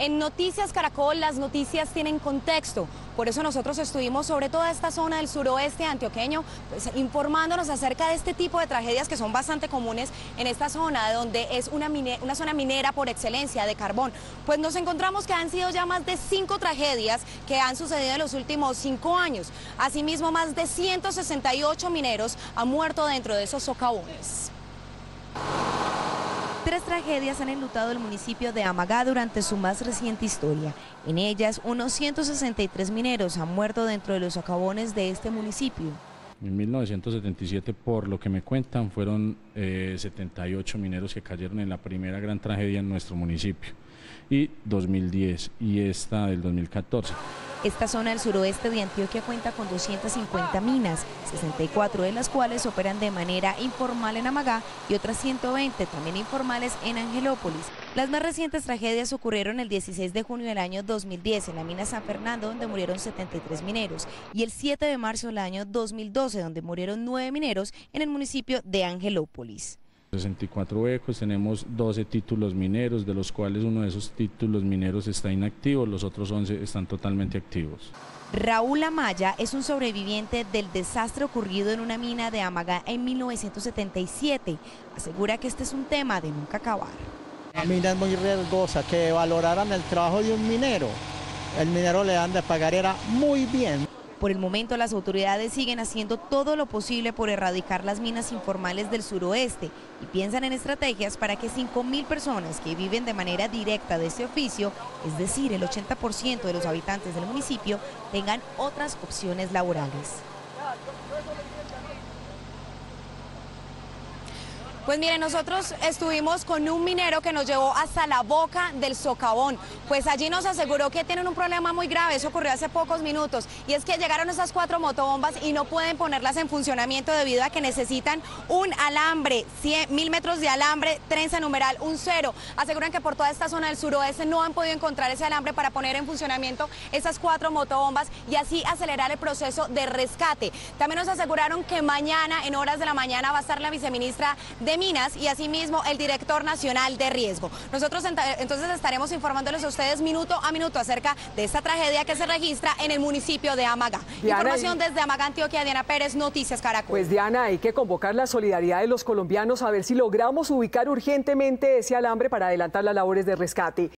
En Noticias Caracol las noticias tienen contexto, por eso nosotros estuvimos sobre toda esta zona del suroeste antioqueño, pues, informándonos acerca de este tipo de tragedias que son bastante comunes en esta zona, donde es una zona minera por excelencia de carbón. Pues nos encontramos que han sido ya más de 5 tragedias que han sucedido en los últimos 5 años. Asimismo, más de 168 mineros han muerto dentro de esos socavones. 3 tragedias han enlutado el municipio de Amagá durante su más reciente historia. En ellas, unos 163 mineros han muerto dentro de los socavones de este municipio. En 1977, por lo que me cuentan, fueron 78 mineros que cayeron en la primera gran tragedia en nuestro municipio, y 2010 y esta del 2014. Esta zona del suroeste de Antioquia cuenta con 250 minas, 64 de las cuales operan de manera informal en Amagá y otras 120 también informales en Angelópolis. Las más recientes tragedias ocurrieron el 16 de junio del año 2010 en la mina San Fernando, donde murieron 73 mineros, y el 7 de marzo del año 2012, donde murieron 9 mineros en el municipio de Angelópolis. 64 huecos, tenemos 12 títulos mineros, de los cuales uno de esos títulos mineros está inactivo, los otros 11 están totalmente activos. Raúl Amaya es un sobreviviente del desastre ocurrido en una mina de Amagá en 1977. Asegura que este es un tema de nunca acabar. La mina es muy riesgosa, que valoraran el trabajo de un minero. El minero le dan de pagar, era muy bien. Por el momento, las autoridades siguen haciendo todo lo posible por erradicar las minas informales del suroeste y piensan en estrategias para que 5.000 personas que viven de manera directa de este oficio, es decir, el 80% de los habitantes del municipio, tengan otras opciones laborales. Pues miren, nosotros estuvimos con un minero que nos llevó hasta la boca del socavón. Pues allí nos aseguró que tienen un problema muy grave, eso ocurrió hace pocos minutos. Y es que llegaron esas 4 motobombas y no pueden ponerlas en funcionamiento debido a que necesitan un alambre, 100.000 metros de alambre, trenza numeral, un 0. Aseguran que por toda esta zona del suroeste no han podido encontrar ese alambre para poner en funcionamiento esas 4 motobombas y así acelerar el proceso de rescate. También nos aseguraron que mañana, en horas de la mañana, va a estar la viceministra de Minas y asimismo el director nacional de riesgo. Nosotros entonces estaremos informándoles a ustedes minuto a minuto acerca de esta tragedia que se registra en el municipio de Amagá. Información desde Amagá, Antioquia, Diana Pérez, Noticias Caracol. Pues Diana, hay que convocar la solidaridad de los colombianos a ver si logramos ubicar urgentemente ese alambre para adelantar las labores de rescate.